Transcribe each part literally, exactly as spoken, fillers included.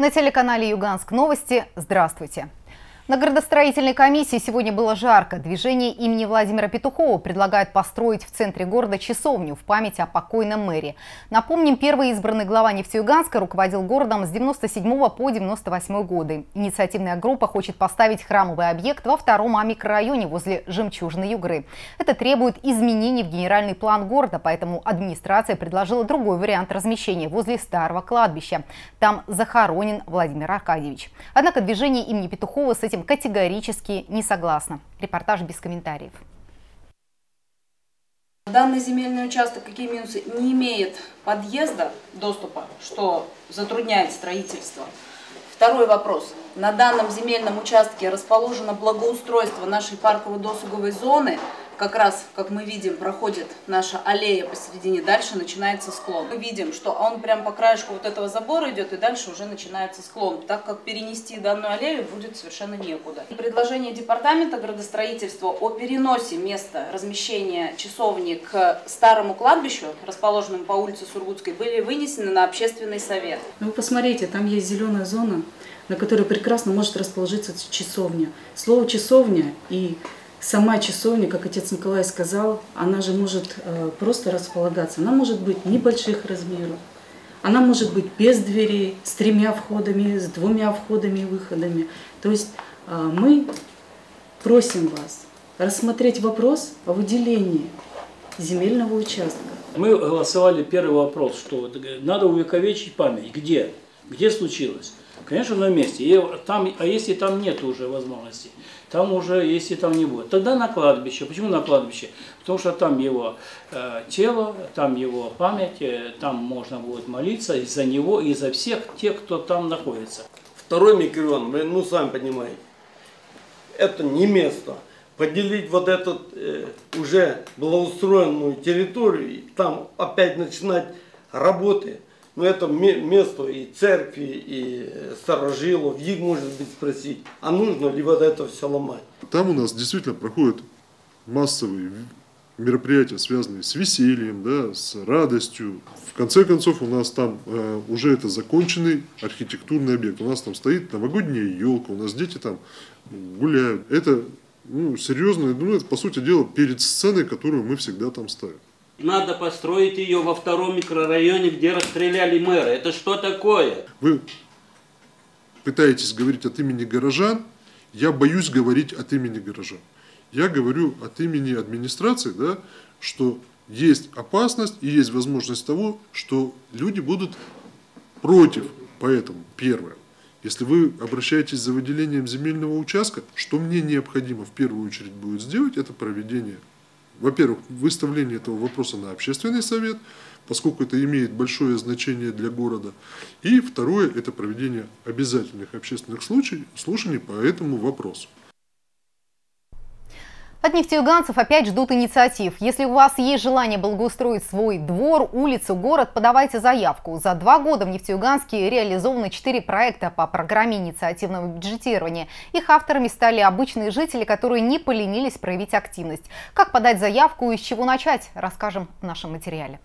На телеканале Юганск новости. Здравствуйте. На градостроительной комиссии сегодня было жарко. Движение имени Владимира Петухова предлагает построить в центре города часовню в память о покойном мэре. Напомним, первый избранный глава Нефтеюганска руководил городом с девяносто седьмого по девяносто восьмой годы. Инициативная группа хочет поставить храмовый объект во втором А микрорайоне возле Жемчужной Югры. Это требует изменений в генеральный план города, поэтому администрация предложила другой вариант размещения возле старого кладбища. Там захоронен Владимир Аркадьевич. Однако движение имени Петухова с этим категорически не согласна. Репортаж без комментариев. Данный земельный участок, какие минусы? Не имеет подъезда, доступа, что затрудняет строительство. Второй вопрос. На данном земельном участке расположено благоустройство нашей парково-досуговой зоны. Как раз, как мы видим, проходит наша аллея посередине, дальше начинается склон. Мы видим, что он прям по краешку вот этого забора идет, и дальше уже начинается склон, так как перенести данную аллею будет совершенно некуда. Предложение департамента градостроительства о переносе места размещения часовни к старому кладбищу, расположенному по улице Сургутской, были вынесены на общественный совет. Вы посмотрите, там есть зеленая зона, на которой прекрасно может расположиться часовня. Слово «часовня» и сама часовня, как отец Николай сказал, она же может э, просто располагаться. Она может быть небольших размеров, она может быть без дверей, с тремя входами, с двумя входами и выходами. То есть э, мы просим вас рассмотреть вопрос о выделении земельного участка. Мы голосовали первый вопрос, что надо увековечить память. Где? Где случилось? Конечно, на месте. И там, а если там нет уже возможности, там уже, если там не будет, тогда на кладбище. Почему на кладбище? Потому что там его э, тело, там его память, э, там можно будет молиться и за него, и за всех тех, кто там находится. Второй микрорайон, вы, ну, сами понимаете, это не место. Поделить вот эту э, уже благоустроенную территорию, и там опять начинать работы. Но это место и церкви, и старожилов, их может быть спросить, а нужно ли вот это все ломать? Там у нас действительно проходят массовые мероприятия, связанные с весельем, да, с радостью. В конце концов, у нас там э, уже это законченный архитектурный объект. У нас там стоит новогодняя елка, у нас дети там гуляют. Это ну, серьезно, ну, это, по сути дела, перед сценой, которую мы всегда там ставим. Надо построить ее во втором микрорайоне, где расстреляли мэра. Это что такое? Вы пытаетесь говорить от имени горожан, я боюсь говорить от имени горожан. Я говорю от имени администрации, да, что есть опасность и есть возможность того, что люди будут против. Поэтому, первое, если вы обращаетесь за выделением земельного участка, что мне необходимо в первую очередь будет сделать, это проведение. Во-первых, выставление этого вопроса на общественный совет, поскольку это имеет большое значение для города. И второе, это проведение обязательных общественных слушаний по этому вопросу. От нефтеюганцев опять ждут инициатив. Если у вас есть желание благоустроить свой двор, улицу, город, подавайте заявку. За два года в Нефтеюганске реализованы четыре проекта по программе инициативного бюджетирования. Их авторами стали обычные жители, которые не поленились проявить активность. Как подать заявку и с чего начать, расскажем в нашем материале.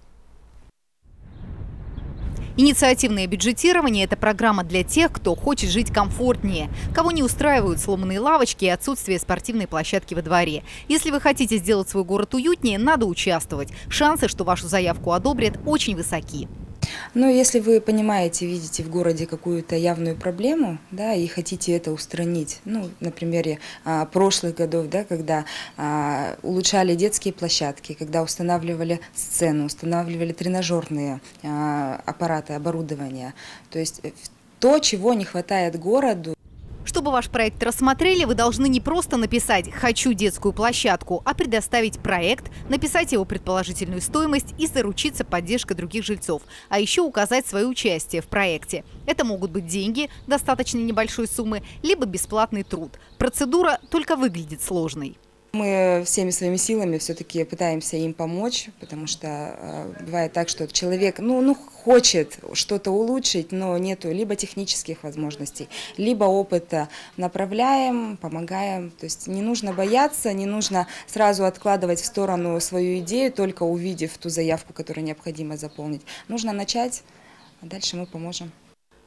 Инициативное бюджетирование – это программа для тех, кто хочет жить комфортнее, кого не устраивают сломанные лавочки и отсутствие спортивной площадки во дворе. Если вы хотите сделать свой город уютнее, надо участвовать. Шансы, что вашу заявку одобрят, очень высоки. Но если вы понимаете, видите в городе какую-то явную проблему, да, и хотите это устранить, ну, на примере а, прошлых годов, да, когда а, улучшали детские площадки, когда устанавливали сцену, устанавливали тренажерные а, аппараты, оборудование, то есть то, чего не хватает городу. Чтобы ваш проект рассмотрели, вы должны не просто написать «хочу детскую площадку», а предоставить проект, написать его предположительную стоимость и заручиться поддержкой других жильцов, а еще указать свое участие в проекте. Это могут быть деньги, достаточно небольшой суммы, либо бесплатный труд. Процедура только выглядит сложной. Мы всеми своими силами все-таки пытаемся им помочь, потому что э, бывает так, что человек ну, ну, хочет что-то улучшить, но нету либо технических возможностей, либо опыта. Направляем, помогаем. То есть не нужно бояться, не нужно сразу откладывать в сторону свою идею, только увидев ту заявку, которую необходимо заполнить. Нужно начать, а дальше мы поможем.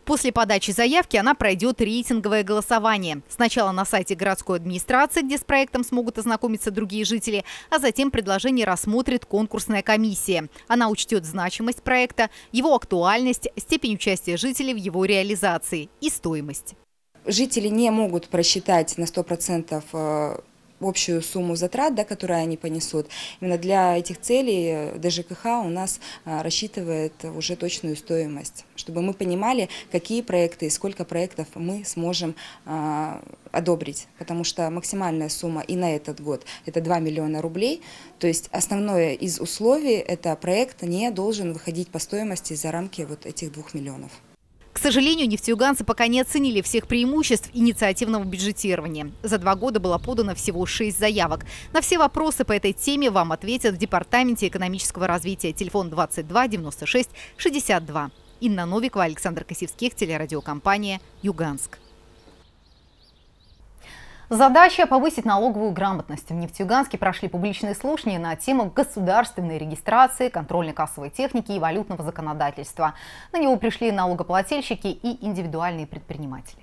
После подачи заявки она пройдет рейтинговое голосование. Сначала на сайте городской администрации, где с проектом смогут ознакомиться другие жители, а затем предложение рассмотрит конкурсная комиссия. Она учтет значимость проекта, его актуальность, степень участия жителей в его реализации и стоимость. Жители не могут просчитать на сто процентов общую сумму затрат, да, которые они понесут. Именно для этих целей ДЖКХ у нас рассчитывает уже точную стоимость, чтобы мы понимали, какие проекты и сколько проектов мы сможем а, одобрить. Потому что максимальная сумма и на этот год – это два миллиона рублей. То есть основное из условий – это проект не должен выходить по стоимости за рамки вот этих двух миллионов. К сожалению, нефтеюганцы пока не оценили всех преимуществ инициативного бюджетирования. За два года было подано всего шесть заявок. На все вопросы по этой теме вам ответят в Департаменте экономического развития. Телефон двадцать два девяносто шесть шестьдесят два. Инна Новикова, Александр Косевских, телерадиокомпания «Юганск». Задача – повысить налоговую грамотность. В Нефтеюганске прошли публичные слушания на тему государственной регистрации, контрольно-кассовой техники и валютного законодательства. На него пришли налогоплательщики и индивидуальные предприниматели.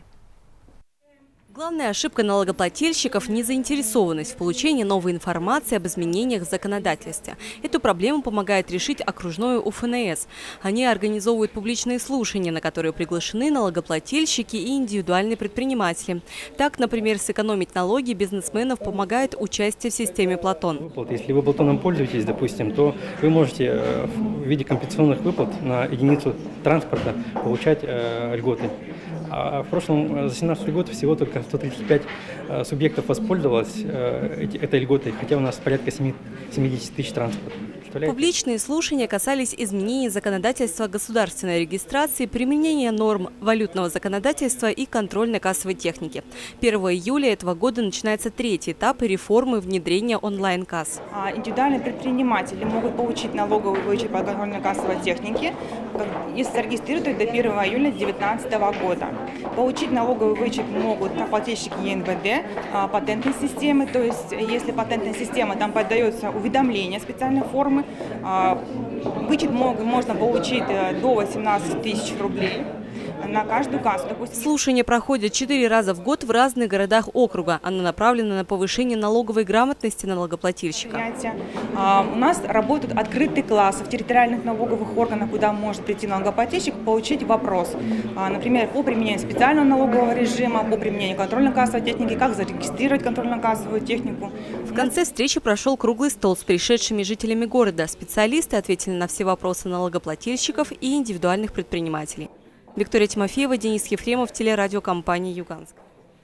Главная ошибка налогоплательщиков – незаинтересованность в получении новой информации об изменениях в законодательстве. Эту проблему помогает решить окружное УФНС. Они организовывают публичные слушания, на которые приглашены налогоплательщики и индивидуальные предприниматели. Так, например, сэкономить налоги бизнесменов помогает участие в системе Платон. Если вы Платоном пользуетесь, допустим, то вы можете в виде компенсационных выплат на единицу транспорта получать э, льготы. А в прошлом, за семнадцатый год, всего только сто тридцать пять субъектов воспользовалось этой льготой, хотя у нас порядка семидесяти тысяч транспортов. Публичные слушания касались изменений законодательства государственной регистрации, применения норм валютного законодательства и контрольно-кассовой техники. первого июля этого года начинается третий этап реформы внедрения онлайн-касс. Индивидуальные предприниматели могут получить налоговый вычет по контрольно-кассовой технике, если зарегистрируют до первого июля две тысячи девятнадцатого года. Получить налоговый вычет могут плательщики ЕНВД, патентной системы, то есть если патентная система, там поддается уведомление специальной формы. Вычет можно получить до восемнадцати тысяч рублей на каждую кассу. Слушания проходят четыре раза в год в разных городах округа. Оно направлено на повышение налоговой грамотности налогоплательщика. У нас работают открытые классы в территориальных налоговых органах, куда может прийти налогоплательщик, получить вопрос. Например, по применению специального налогового режима, по применению контрольно-кассовой техники, как зарегистрировать контрольно-кассовую технику. В конце встречи прошел круглый стол с пришедшими жителями города. Специалисты ответили на все вопросы налогоплательщиков и индивидуальных предпринимателей. Виктория Тимофеева, Денис Ефремов, телерадиокомпания «Юганск».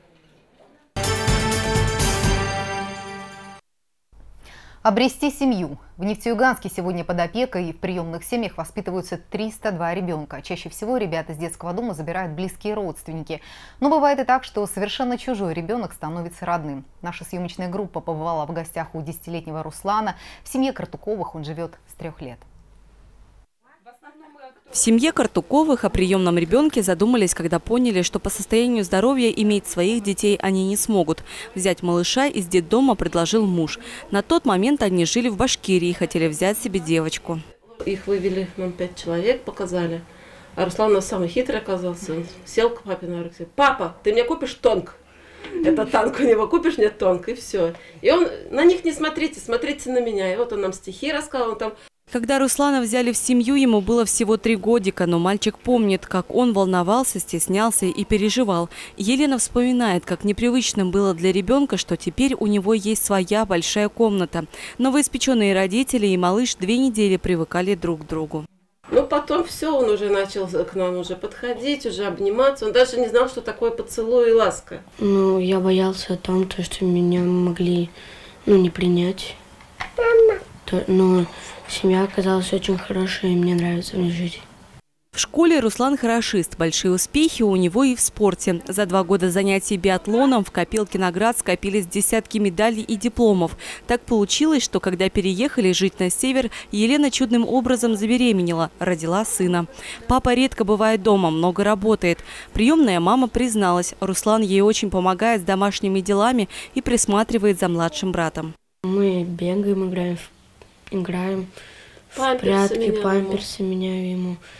Обрести семью. В Нефтеюганске сегодня под опекой и в приемных семьях воспитываются триста два ребенка. Чаще всего ребят из детского дома забирают близкие родственники. Но бывает и так, что совершенно чужой ребенок становится родным. Наша съемочная группа побывала в гостях у десятилетнего Руслана. В семье Картуковых он живет с трех лет. В семье Картуковых о приемном ребенке задумались, когда поняли, что по состоянию здоровья иметь своих детей они не смогут. Взять малыша из детдома предложил муж. На тот момент они жили в Башкирии и хотели взять себе девочку. Их вывели, нам пять человек показали. А Руслан у нас самый хитрый оказался. Он сел к папе на руки и говорит: папа, ты мне купишь тонк? Это танк у него, купишь мне тонк, и все. И он: на них не смотрите, смотрите на меня. И вот он нам стихи рассказал, он там... Когда Руслана взяли в семью, ему было всего три годика, но мальчик помнит, как он волновался, стеснялся и переживал. Елена вспоминает, как непривычным было для ребенка, что теперь у него есть своя большая комната. Новоиспеченные родители и малыш две недели привыкали друг к другу. Ну, потом все, он уже начал к нам уже подходить, уже обниматься. Он даже не знал, что такое поцелуй и ласка. Ну, я боялся о том, что меня могли, ну, не принять. Мама. То, но семья оказалась очень хорошая, и мне нравится в ней жить. В школе Руслан хорошист. Большие успехи у него и в спорте. За два года занятий биатлоном в копилке наград скопились десятки медалей и дипломов. Так получилось, что когда переехали жить на север, Елена чудным образом забеременела, родила сына. Папа редко бывает дома, много работает. Приемная мама призналась, Руслан ей очень помогает с домашними делами и присматривает за младшим братом. Мы бегаем, играем в Играем в прятки, памперсы меняю ему.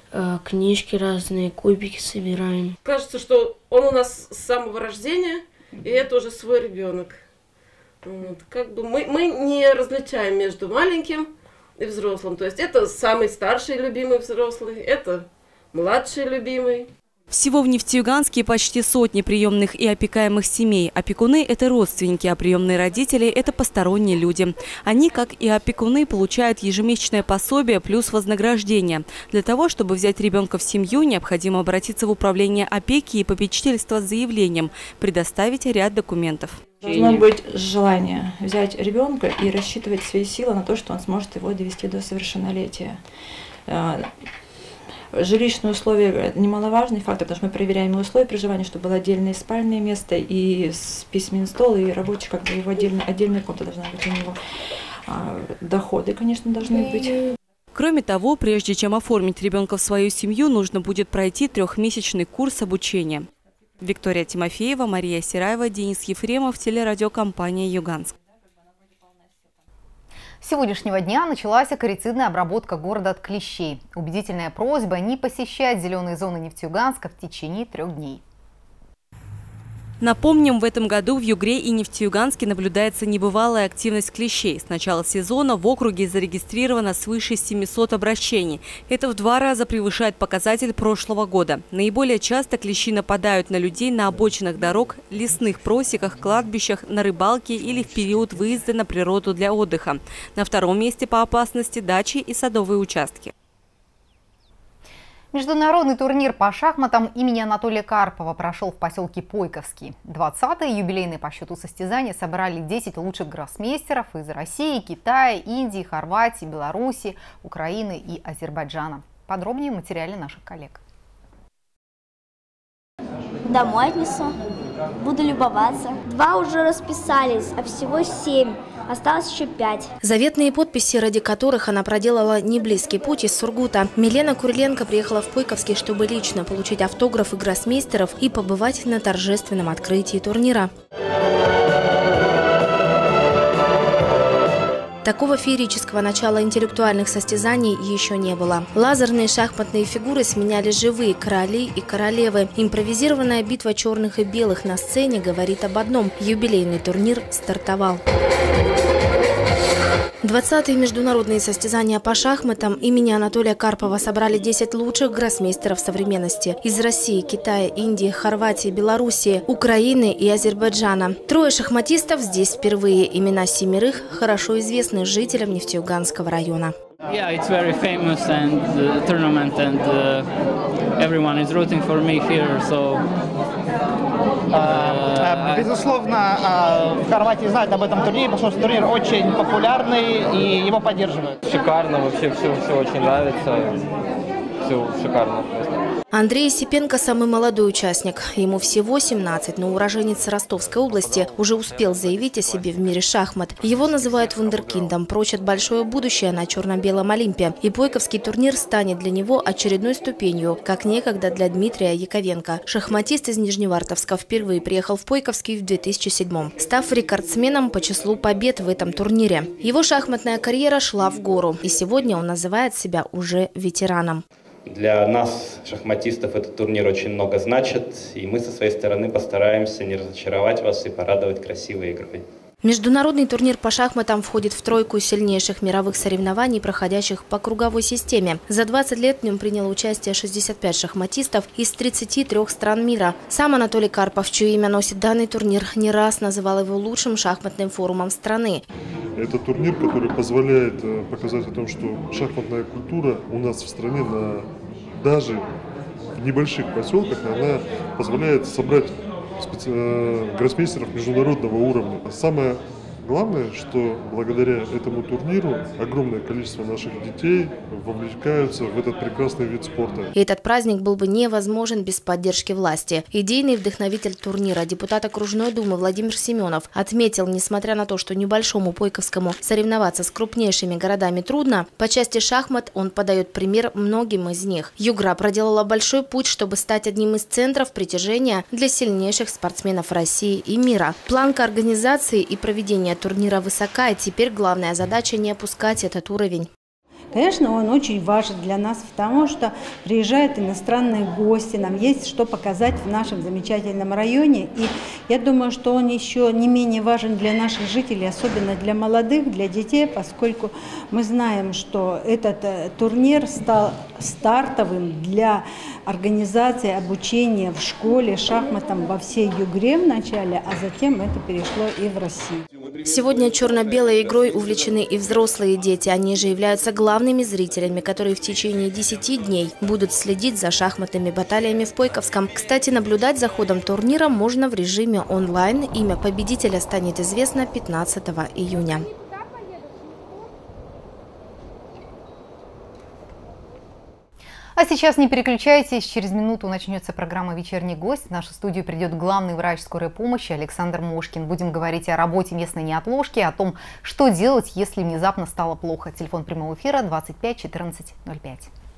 э, книжки разные, кубики собираем. Кажется, что он у нас с самого рождения, и это уже свой ребенок. Вот. Как бы мы, мы не различаем между маленьким и взрослым. То есть это самый старший любимый взрослый, это младший любимый. Всего в Нефтеюганске почти сотни приемных и опекаемых семей. Опекуны – это родственники, а приемные родители – это посторонние люди. Они, как и опекуны, получают ежемесячное пособие плюс вознаграждение. Для того, чтобы взять ребенка в семью, необходимо обратиться в управление опеки и попечительства с заявлением, предоставить ряд документов. Должно быть желание взять ребенка и рассчитывать свои силы на то, что он сможет его довести до совершеннолетия. Жилищные условия – это немаловажный фактор, потому что мы проверяем условия проживания, чтобы было отдельное спальное место, и письменный стол, и рабочий, как бы его отдельная, отдельная комната должна быть у него. А, доходы, конечно, должны быть. Кроме того, прежде чем оформить ребенка в свою семью, нужно будет пройти трехмесячный курс обучения. Виктория Тимофеева, Мария Сираева, Денис Ефремов, телерадиокомпания «Юганск». С сегодняшнего дня началась акарицидная обработка города от клещей. Убедительная просьба не посещать зеленые зоны Нефтеюганска в течение трех дней. Напомним, в этом году в Югре и Нефтеюганске наблюдается небывалая активность клещей. С начала сезона в округе зарегистрировано свыше семисот обращений. Это в два раза превышает показатель прошлого года. Наиболее часто клещи нападают на людей на обочинах дорог, лесных просеках, кладбищах, на рыбалке или в период выезда на природу для отдыха. На втором месте по опасности дачи и садовые участки. Международный турнир по шахматам имени Анатолия Карпова прошел в поселке Пойковский. двадцатые юбилейные по счету состязания собрали десять лучших гроссмейстеров из России, Китая, Индии, Хорватии, Беларуси, Украины и Азербайджана. Подробнее в материале наших коллег. Домой отнесу, буду любоваться. Два уже расписались, а всего семь. Осталось еще пять. Заветные подписи, ради которых она проделала неблизкий путь из Сургута. Милена Куриленко приехала в Пойковский, чтобы лично получить автографы гроссмейстеров и побывать на торжественном открытии турнира. Такого феерического начала интеллектуальных состязаний еще не было. Лазерные шахматные фигуры сменяли живые короли и королевы. Импровизированная битва черных и белых на сцене говорит об одном – юбилейный турнир стартовал. двадцатые международные состязания по шахматам имени Анатолия Карпова собрали десять лучших гроссмейстеров современности из России, Китая, Индии, Хорватии, Белоруссии, Украины и Азербайджана. Трое шахматистов здесь впервые. Имена семерых хорошо известны жителям Нефтеюганского района. Yeah, it's very famous and uh, tournament, and uh, everyone is rooting for me here, so. Uh, Безусловно, в Хорватии знают об этом турнире, потому что турнир очень популярный и его поддерживают. Шикарно, вообще все, все очень нравится, все шикарно. Андрей Сипенко самый молодой участник. Ему всего семнадцать, но уроженец Ростовской области уже успел заявить о себе в мире шахмат. Его называют вундеркиндом, прочат большое будущее на черно-белом Олимпе. И Пойковский турнир станет для него очередной ступенью, как некогда для Дмитрия Яковенко. Шахматист из Нижневартовска впервые приехал в Пойковский в две тысячи седьмом, став рекордсменом по числу побед в этом турнире. Его шахматная карьера шла в гору, и сегодня он называет себя уже ветераном. Для нас, шахматистов, этот турнир очень много значит, и мы со своей стороны постараемся не разочаровать вас и порадовать красивой игрой. Международный турнир по шахматам входит в тройку сильнейших мировых соревнований, проходящих по круговой системе. За двадцать лет в нем приняло участие шестьдесят пять шахматистов из тридцати трёх стран мира. Сам Анатолий Карпов, чье имя носит данный турнир, не раз называл его лучшим шахматным форумом страны. Это турнир, который позволяет показать о том, что шахматная культура у нас в стране, на, даже в небольших поселках, она позволяет собрать специ... гроссмейстеров международного уровня. Самое главное, что благодаря этому турниру огромное количество наших детей вовлекаются в этот прекрасный вид спорта. И этот праздник был бы невозможен без поддержки власти. Идейный вдохновитель турнира, депутат окружной думы Владимир Семенов, отметил, несмотря на то, что небольшому Пойковскому соревноваться с крупнейшими городами трудно, по части шахмат он подает пример многим из них. Югра проделала большой путь, чтобы стать одним из центров притяжения для сильнейших спортсменов России и мира. Планка организации и проведения турнира высока, и теперь главная задача не опускать этот уровень. Конечно, он очень важен для нас, потому что приезжают иностранные гости, нам есть что показать в нашем замечательном районе. И я думаю, что он еще не менее важен для наших жителей, особенно для молодых, для детей, поскольку мы знаем, что этот турнир стал стартовым для организации обучения в школе шахматам во всей Югре вначале, а затем это перешло и в Россию. Сегодня черно-белой игрой увлечены и взрослые дети. Они же являются главными зрителями, которые в течение десяти дней будут следить за шахматными баталиями в Пойковском. Кстати, наблюдать за ходом турнира можно в режиме онлайн. Имя победителя станет известно пятнадцатого июня. А сейчас не переключайтесь, через минуту начнется программа «Вечерний гость». В нашу студию придет главный врач скорой помощи Александр Мошкин. Будем говорить о работе местной неотложки, о том, что делать, если внезапно стало плохо. Телефон прямого эфира двадцать пять четырнадцать ноль пять.